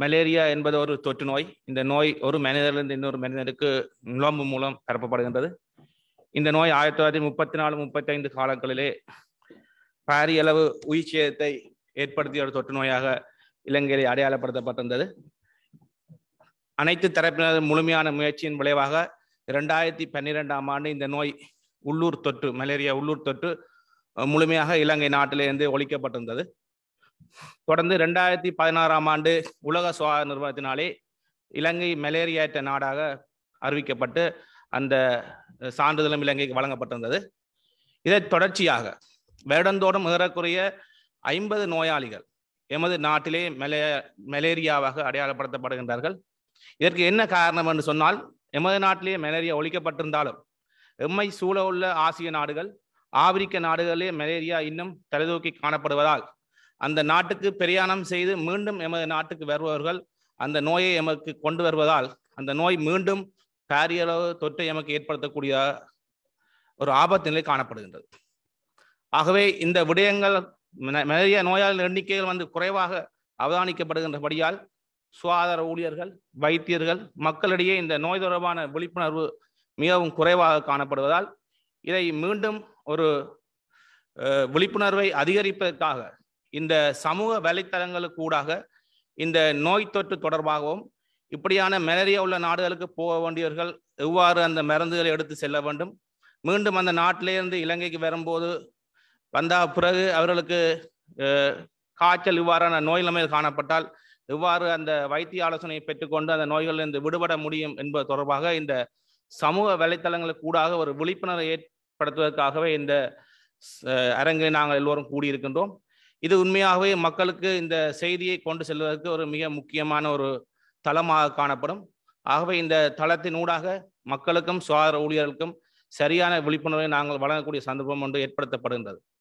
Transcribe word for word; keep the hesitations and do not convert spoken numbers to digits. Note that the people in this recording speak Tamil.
மலேரியா என்பது ஒரு தொற்று நோய். இந்த நோய் ஒரு மனிதரிலிருந்து இன்னொரு மனிதனுக்கு நுழம்பு மூலம் பரப்பப்படுகின்றது. இந்த நோய் ஆயிரத்தி தொள்ளாயிரத்தி முப்பத்தி நாலு முப்பத்தி ஐந்து காலங்களிலே பாரிய அளவு உயிர் சேதத்தை ஏற்படுத்திய ஒரு தொற்று நோயாக இலங்கையிலே அடையாளப்படுத்தப்பட்டிருந்தது. அனைத்து தரப்பினர் முழுமையான முயற்சியின் விளைவாக இரண்டாயிரத்தி பன்னிரெண்டாம் ஆண்டு இந்த நோய் உள்ளூர் தொற்று மலேரியா உள்ளூர் தொற்று முழுமையாக இலங்கை நாட்டிலிருந்து ஒழிக்கப்பட்டிருந்தது. தொடர்ந்து இரண்டாயிரத்தி பதினாறாம் ஆண்டு உலக சுகாதார நிறுவனத்தினாலே இலங்கை மலேரியாற்ற நாடாக அறிவிக்கப்பட்டு அந்த சான்றிதழும் இலங்கைக்கு வழங்கப்பட்டிருந்தது. இதை தொடர்ச்சியாக வருடந்தோறும் ஏறக்குறைய ஐம்பது நோயாளிகள் எமது நாட்டிலே மலே மலேரியாவாக அடையாளப்படுத்தப்படுகின்றார்கள். இதற்கு என்ன காரணம் என்று சொன்னால், எமது நாட்டிலே மலேரியா ஒழிக்கப்பட்டிருந்தாலும் எம்மை சூழ உள்ள ஆசிய நாடுகள், ஆப்பிரிக்க நாடுகளிலே மலேரியா இன்னும் தலைதூக்கி காணப்படுவதால் அந்த நாட்டுக்கு பிரயாணம் செய்து மீண்டும் எமது நாட்டுக்கு வருபவர்கள் அந்த நோயை எமக்கு கொண்டு வருவதால் அந்த நோய் மீண்டும் பாரிய அளவு தொற்றை எமக்கு ஏற்படுத்தக்கூடிய ஒரு ஆபத்து நிலை காணப்படுகின்றது. ஆகவே இந்த விடயங்கள் மலேரியா நோயாளர் எண்ணிக்கைகள் வந்து குறைவாக அவதானிக்கப்படுகின்றபடியால் சுகாதார ஊழியர்கள், வைத்தியர்கள், மக்களிடையே இந்த நோய் தொடர்பான விழிப்புணர்வு மிகவும் குறைவாக காணப்படுவதால் இதை மீண்டும் ஒரு விழிப்புணர்வை அதிகரிப்பதற்காக இந்த சமூக வலைத்தளங்களுக்கு ஊடாக இந்த நோய் தொற்று தொடர்பாகவும் இப்படியான மலேரியா உள்ள நாடுகளுக்கு போக வேண்டியவர்கள் எவ்வாறு அந்த மருந்துகளை எடுத்து செல்ல வேண்டும், மீண்டும் அந்த நாட்டிலிருந்து இலங்கைக்கு வரும்போது வந்த பிறகு அவர்களுக்கு காய்ச்சல் இவ்வாறான நோய் நிலைமையில் காணப்பட்டால் எவ்வாறு அந்த வைத்திய ஆலோசனையை பெற்றுக்கொண்டு அந்த நோய்களிலிருந்து விடுபட முடியும் என்பது தொடர்பாக இந்த சமூக வலைத்தளங்களுக்கு ஊடாக ஒரு விழிப்புணர்வை ஏற்படுத்துவதற்காகவே இந்த அரங்கை நாங்கள் எல்லோரும் கூடியிருக்கின்றோம். இது உண்மையாகவே மக்களுக்கு இந்த செய்தியை கொண்டு செல்வதற்கு ஒரு மிக முக்கியமான ஒரு தளமாக காணப்படும். ஆகவே இந்த தளத்தின் ஊடாக மக்களுக்கும் சுகாதார ஊழியர்களுக்கும் சரியான விழிப்புணர்வை நாங்கள் வழங்கக்கூடிய சந்தர்ப்பம் ஒன்று ஏற்படுத்தப்படுகின்றது.